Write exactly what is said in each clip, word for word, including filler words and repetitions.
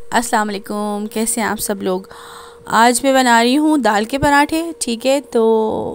अस्सलाम वालेकुम, कैसे हैं आप सब लोग। आज मैं बना रही हूँ दाल के पराठे। ठीक है, तो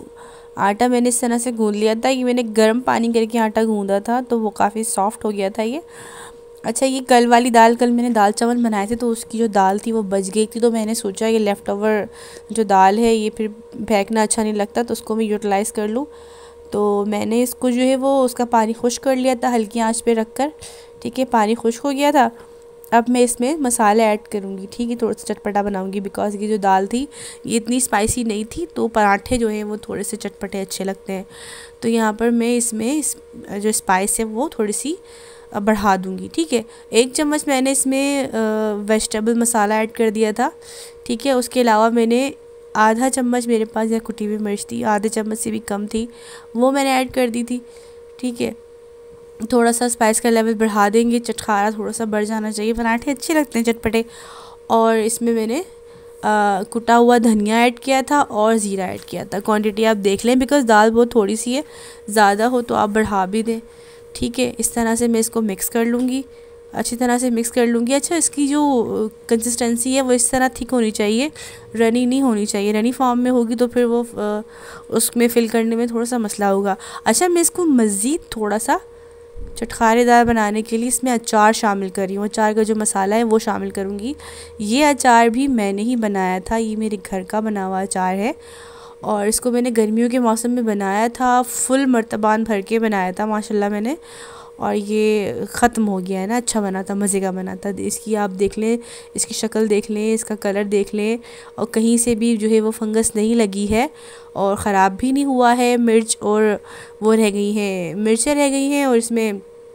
आटा मैंने इस तरह से गूँध लिया था। ये मैंने गर्म पानी करके आटा गूँधा था तो वो काफ़ी सॉफ्ट हो गया था ये। अच्छा, ये कल वाली दाल, कल मैंने दाल चावल बनाए थे तो उसकी जो दाल थी वो बच गई थी, तो मैंने सोचा ये लेफ़्ट ओवर जो दाल है ये फिर फेंकना अच्छा नहीं लगता, तो उसको मैं यूटिलाइज़ कर लूँ। तो मैंने इसको जो है वो उसका पानी खुश्क कर लिया था हल्की आंच पे रख कर। ठीक है, पानी खुश्क हो गया था। अब मैं इसमें मसाले ऐड करूँगी। ठीक है, थोड़ा सा चटपटा बनाऊँगी बिकॉज़ ये जो दाल थी ये इतनी स्पाइसी नहीं थी, तो पराठे जो हैं वो थोड़े से चटपटे अच्छे लगते हैं। तो यहाँ पर मैं इसमें इस जो स्पाइस है वो थोड़ी सी बढ़ा दूँगी। ठीक है, एक चम्मच मैंने इसमें वेजिटेबल मसाला ऐड कर दिया था। ठीक है, उसके अलावा मैंने आधा चम्मच, मेरे पास यहाँ कुटी हुई मिर्च थी, आधे चम्मच से भी कम थी, वो मैंने ऐड कर दी थी। ठीक है, थोड़ा सा स्पाइस का लेवल बढ़ा देंगे, चटखारा थोड़ा सा बढ़ जाना चाहिए, पराठे अच्छे लगते हैं चटपटे। और इसमें मैंने आ, कुटा हुआ धनिया ऐड किया था और ज़ीरा ऐड किया था। क्वांटिटी आप देख लें बिकॉज़ दाल बहुत थोड़ी सी है, ज़्यादा हो तो आप बढ़ा भी दें। ठीक है, इस तरह से मैं इसको मिक्स कर लूँगी, अच्छी तरह से मिक्स कर लूँगी। अच्छा, इसकी जो कंसिस्टेंसी है वो इस तरह थिक होनी चाहिए, रनी नहीं होनी चाहिए। रनी फॉर्म में होगी तो फिर वो आ, उसमें फिल करने में थोड़ा सा मसला होगा। अच्छा, मैं इसको मज़ीद थोड़ा सा चटखारेदार बनाने के लिए इसमें अचार शामिल कर रही हूँ। अचार का जो मसाला है वो शामिल करूँगी। ये अचार भी मैंने ही बनाया था, ये मेरे घर का बना हुआ अचार है और इसको मैंने गर्मियों के मौसम में बनाया था, फुल मर्तबान भर के बनाया था माशाल्लाह मैंने। और ये ख़त्म हो गया है ना, अच्छा बना था, मज़े का बना था। इसकी आप देख लें, इसकी शक्ल देख लें, इसका कलर देख लें, और कहीं से भी जो है वो फंगस नहीं लगी है और ख़राब भी नहीं हुआ है। मिर्च और वो रह गई हैं, मिर्चें रह गई हैं और इसमें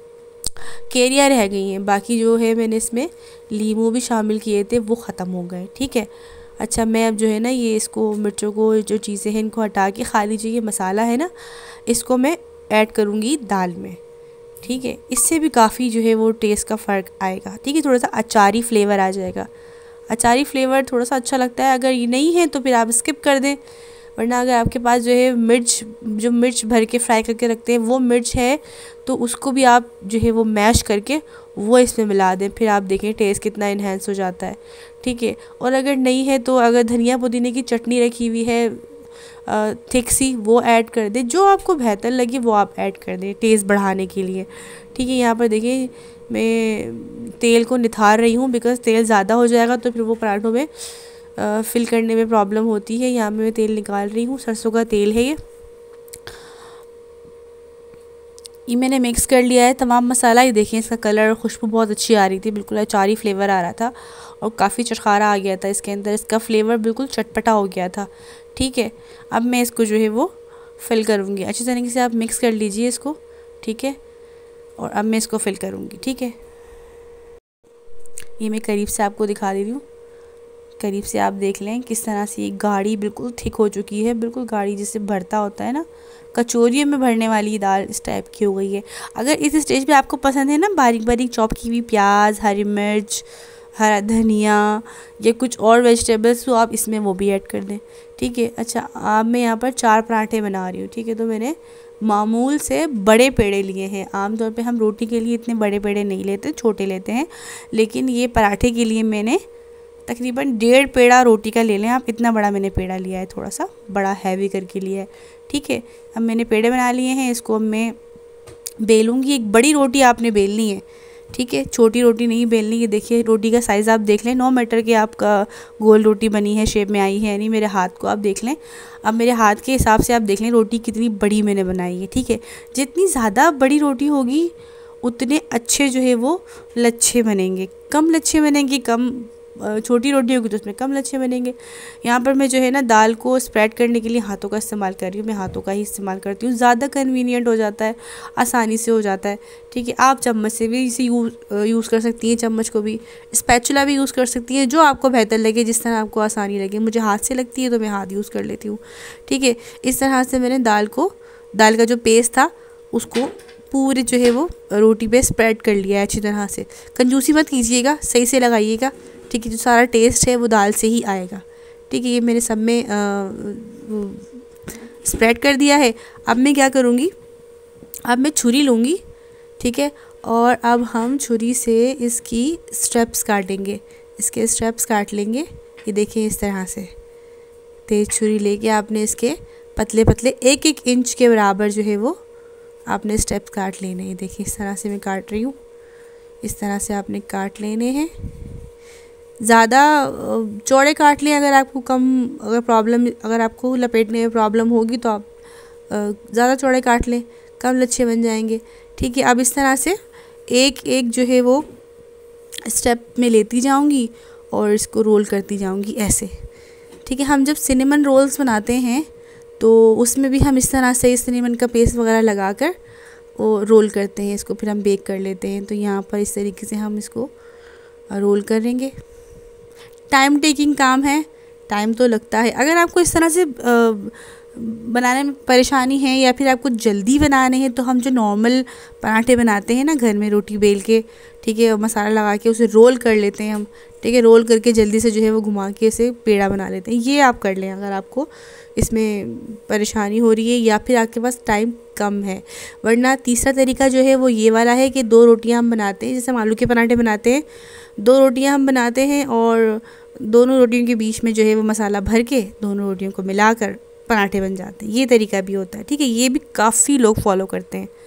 केरिया रह गई हैं, बाकी जो है मैंने इसमें लीमू भी शामिल किए थे वो ख़त्म हो गए। ठीक है, अच्छा मैं अब जो है ना ये इसको मिर्चों को जो चीज़ें हैं इनको हटा के खाली जो ये मसाला है ना इसको मैं ऐड करूँगी दाल में। ठीक है, इससे भी काफ़ी जो है वो टेस्ट का फ़र्क आएगा। ठीक है, थोड़ा सा अचारी फ्लेवर आ जाएगा। अचारी फ्लेवर थोड़ा सा अच्छा लगता है, अगर ये नहीं है तो फिर आप स्किप कर दें, वरना अगर आपके पास जो है मिर्च, जो मिर्च भर के फ्राई करके रखते हैं वो मिर्च है तो उसको भी आप जो है वो मैश करके वो इसमें मिला दें, फिर आप देखें टेस्ट कितना इन्हेंस हो जाता है। ठीक है, और अगर नहीं है तो अगर धनिया पुदीने की चटनी रखी हुई है थिक सी, वो ऐड कर दें, जो आपको बेहतर लगे वो आप ऐड कर दें टेस्ट बढ़ाने के लिए। ठीक है, यहाँ पर देखिए मैं तेल को निथार रही हूँ बिकॉज़ तेल ज़्यादा हो जाएगा तो फिर वो पराठों में फिल करने में प्रॉब्लम होती है। यहाँ मैं तेल निकाल रही हूँ, सरसों का तेल है ये ये मैंने मिक्स कर लिया है तमाम मसाला। ये देखें इसका कलर और खुशबू बहुत अच्छी आ रही थी, बिल्कुल अचारी फ्लेवर आ रहा था और काफ़ी चटखारा आ गया था इसके अंदर, इसका फ्लेवर बिल्कुल चटपटा हो गया था। ठीक है, अब मैं इसको जो है वो फिल करूँगी, अच्छी तरीके से आप मिक्स कर लीजिए इसको। ठीक है, और अब मैं इसको फिल करूँगी। ठीक है, ये मैं करीब से आपको दिखा दे रही हूँ, करीब से आप देख लें किस तरह से ये गाढ़ी बिल्कुल थिक हो चुकी है, बिल्कुल गाढ़ी जिससे भरता होता है ना, कचौरियों में भरने वाली दाल इस टाइप की हो गई है। अगर इस स्टेज पे आपको पसंद है ना बारीक बारीक चॉप की हुई प्याज, हरी मिर्च, हरा धनिया या कुछ और वेजिटेबल्स तो आप इसमें वो भी ऐड कर दें। ठीक है, अच्छा अब मैं यहाँ पर चार पराठे बना रही हूँ। ठीक है, तो मैंने मामूल से बड़े पेड़े लिए हैं। आमतौर पे हम रोटी के लिए इतने बड़े पेड़े नहीं लेते, छोटे लेते हैं, लेकिन ये पराठे के लिए मैंने तकरीबन डेढ़ पेड़ा रोटी का ले लें आप, इतना बड़ा मैंने पेड़ा लिया है, थोड़ा सा बड़ा हैवी करके लिया है। ठीक है, अब मैंने पेड़े बना लिए हैं, इसको अब मैं बेलूँगी। एक बड़ी रोटी आपने बेलनी है, ठीक है, छोटी रोटी नहीं बेलनी। ये देखिए रोटी का साइज़ आप देख लें, नौ मीटर की आपका गोल रोटी बनी है, शेप में आई है, यानी मेरे हाथ को आप देख लें। अब मेरे हाथ के हिसाब से आप देख लें रोटी कितनी बड़ी मैंने बनाई है। ठीक है, जितनी ज़्यादा बड़ी रोटी होगी उतने अच्छे जो है वो लच्छे बनेंगे, कम लच्छे बनेंगे, कम छोटी रोटी होगी तो उसमें कम लच्छे बनेंगे। यहाँ पर मैं जो है ना दाल को स्प्रेड करने के लिए हाथों का इस्तेमाल कर रही हूँ, मैं हाथों का ही इस्तेमाल करती हूँ, ज़्यादा कन्वीनियंट हो जाता है, आसानी से हो जाता है। ठीक है, आप चम्मच से भी इसे यूज़ यूज़ कर सकती हैं, चम्मच को भी, स्पैचुला भी यूज़ कर सकती हैं, जो आपको बेहतर लगे, जिस तरह आपको आसानी लगे। मुझे हाथ से लगती है तो मैं हाथ यूज़ कर लेती हूँ। ठीक है, इस तरह से मैंने दाल को, दाल का जो पेस्ट था उसको पूरे जो है वो रोटी पे स्प्रेड कर लिया है अच्छी तरह से। कंजूसी मत कीजिएगा, सही से लगाइएगा। ठीक है, जो सारा टेस्ट है वो दाल से ही आएगा। ठीक है, ये मैंने सब में स्प्रेड कर दिया है। अब मैं क्या करूँगी, अब मैं छुरी लूँगी। ठीक है, और अब हम छुरी से इसकी स्ट्रिप्स काटेंगे। इसके स्टेप्स काट लेंगे। ये देखिए इस तरह से तेज़ छुरी लेके आपने इसके पतले पतले एक एक इंच के बराबर जो है वो आपने स्टेप्स काट लेने हैं। देखिए इस तरह से मैं काट रही हूँ, इस तरह से आपने काट लेने हैं। ज़्यादा चौड़े काट लें, अगर आपको कम अगर प्रॉब्लम अगर आपको लपेटने में प्रॉब्लम होगी तो आप ज़्यादा चौड़े काट लें, कम लच्छे बन जाएंगे। ठीक है, अब इस तरह से एक एक जो है वो स्टेप में लेती जाऊंगी और इसको रोल करती जाऊंगी ऐसे। ठीक है, हम जब सिनेमन रोल्स बनाते हैं तो उसमें भी हम इस तरह से सिनेमन का पेस्ट वगैरह लगाकर वो रोल करते हैं, इसको फिर हम बेक कर लेते हैं। तो यहाँ पर इस तरीके से हम इसको रोल करेंगे। टाइम टेकिंग काम है, टाइम तो लगता है। अगर आपको इस तरह से बनाने में परेशानी है या फिर आपको जल्दी बनाने हैं तो हम जो नॉर्मल पराठे बनाते हैं ना घर में रोटी बेल के, ठीक है, मसाला लगा के उसे रोल कर लेते हैं हम। ठीक है, रोल करके जल्दी से जो है वो घुमा के इसे पेड़ा बना लेते हैं। ये आप कर लें अगर आपको इसमें परेशानी हो रही है या फिर आपके पास टाइम कम है। वरना तीसरा तरीका जो है वो ये वाला है कि दो रोटियां हम बनाते हैं, जैसे हम आलू के पराठे बनाते हैं, दो रोटियां हम बनाते हैं और दोनों रोटियों के बीच में जो है वो मसाला भर के दोनों रोटियों को मिलाकर पराठे बन जाते हैं। ये तरीका भी होता है। ठीक है, ये भी काफ़ी लोग फॉलो करते हैं।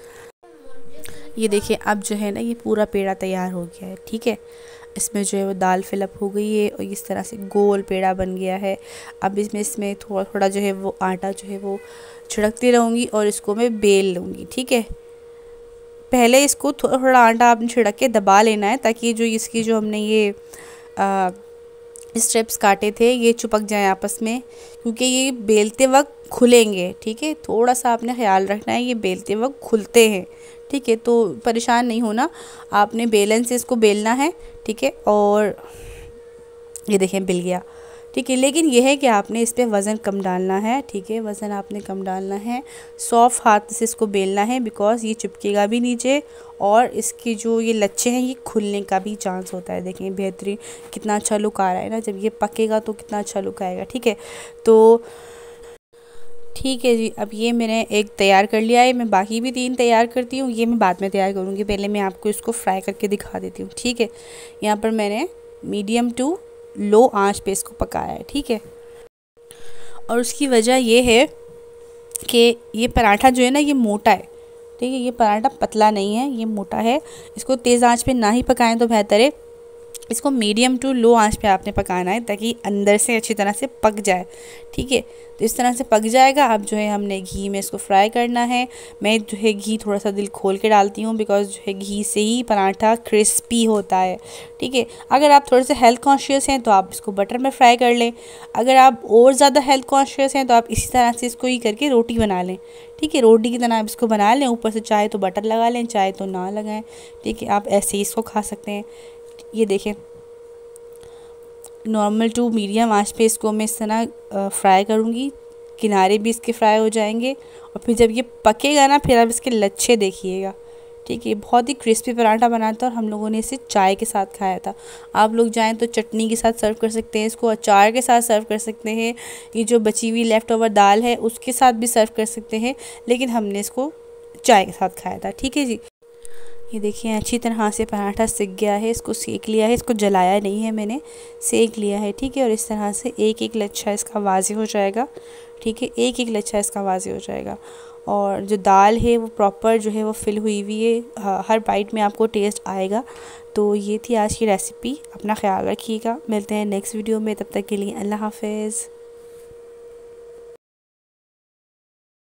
ये देखिए अब जो है ना ये पूरा पेड़ा तैयार हो गया है। ठीक है, इसमें जो है वो दाल फिलअप हो गई है और इस तरह से गोल पेड़ा बन गया है। अब इसमें इसमें थोड़ा थोड़ा जो है वो आटा जो है वो छिड़कती रहूँगी और इसको मैं बेल लूँगी। ठीक है, पहले इसको थोड़ा थोड़ा आटा आपने छिड़क के दबा लेना है ताकि जो इसकी जो हमने ये आ, स्टेप्स काटे थे ये चिपक जाएं आपस में, क्योंकि ये बेलते वक्त खुलेंगे। ठीक है, थोड़ा सा आपने ख्याल रखना है, ये बेलते वक्त खुलते हैं। ठीक है, तो परेशान नहीं होना, आपने बेलन से इसको बेलना है। ठीक है, और ये देखें बिल गया। ठीक है, लेकिन यह है कि आपने इस पर वज़न कम डालना है। ठीक है, वज़न आपने कम डालना है, सॉफ्ट हाथ से इसको बेलना है, बिकॉज़ ये चिपकेगा भी नीचे और इसके जो ये लच्छे हैं ये खुलने का भी चांस होता है। देखें बेहतरीन कितना अच्छा लुक आ रहा है ना, जब ये पकेगा तो कितना अच्छा लुक आएगा। ठीक है, तो ठीक है जी, अब ये मैंने एक तैयार कर लिया है। मैं बाकी भी तीन तैयार करती हूँ, ये मैं बाद में तैयार करूँगी। पहले मैं आपको इसको फ्राई करके दिखा देती हूँ। ठीक है, यहाँ पर मैंने मीडियम टू लो आंच पे इसको पकाया है। ठीक है, और उसकी वजह ये है कि ये पराठा जो है ना ये मोटा है। ठीक है, ये पराठा पतला नहीं है, ये मोटा है। इसको तेज़ आंच पे ना ही पकाएं तो बेहतर है। इसको मीडियम टू लो आंच पे आपने पकाना है ताकि अंदर से अच्छी तरह से पक जाए। ठीक है, तो इस तरह से पक जाएगा। अब जो है हमने घी में इसको फ्राई करना है। मैं जो है घी थोड़ा सा दिल खोल के डालती हूँ, बिकॉज़ जो है घी से ही पराठा क्रिस्पी होता है। ठीक है, अगर आप थोड़े से हेल्थ कॉन्शियस हैं तो आप इसको बटर में फ्राई कर लें। अगर आप और ज़्यादा हेल्थ कॉन्शियस हैं तो आप इसी तरह से इसको ही करके रोटी बना लें। ठीक है, रोटी की तरह आप इसको बना लें, ऊपर से चाहे तो बटर लगा लें, चाहे तो ना लगाएं। ठीक है, आप ऐसे ही इसको खा सकते हैं। ये देखें नॉर्मल टू मीडियम आंच पे इसको मैं इस तरह फ्राई करूँगी, किनारे भी इसके फ्राई हो जाएंगे और फिर जब ये पकेगा ना फिर आप इसके लच्छे देखिएगा। ठीक है, बहुत ही क्रिस्पी पराठा बना था और हम लोगों ने इसे चाय के साथ खाया था। आप लोग चाहें तो चटनी के साथ सर्व कर सकते हैं, इसको अचार के साथ सर्व कर सकते हैं, ये जो बची हुई लेफ़्ट ओवर दाल है उसके साथ भी सर्व कर सकते हैं, लेकिन हमने इसको चाय के साथ खाया था। ठीक है जी, ये देखिए अच्छी तरह से पराठा सिक गया है, इसको सेक लिया है, इसको जलाया नहीं है मैंने, सेक लिया है। ठीक है, और इस तरह से एक एक लच्छा इसका वाज़े हो जाएगा। ठीक है, एक एक लच्छा इसका वाज़े हो जाएगा और जो दाल है वो प्रॉपर जो है वो फिल हुई हुई है, हर बाइट में आपको टेस्ट आएगा। तो ये थी आज की रेसिपी, अपना ख्याल रखिएगा। मिलते हैं नेक्स्ट वीडियो में, तब तक के लिए अल्लाह हाफ़िज़।